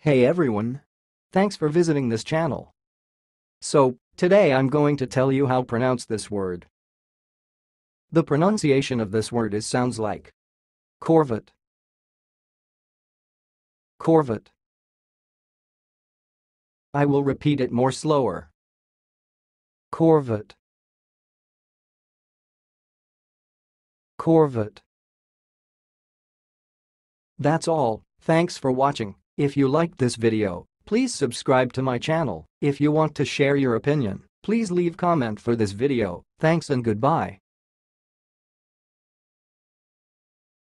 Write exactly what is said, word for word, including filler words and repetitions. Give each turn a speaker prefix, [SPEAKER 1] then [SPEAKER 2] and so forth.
[SPEAKER 1] Hey everyone! Thanks for visiting this channel. So, today I'm going to tell you how to pronounce this word. The pronunciation of this word is sounds like Korvat. Korvat. I will repeat it more slower. Korvat. Korvat. That's all, thanks for watching. If you liked this video, please subscribe to my channel. If you want to share your opinion, please leave comment for this video. Thanks and goodbye.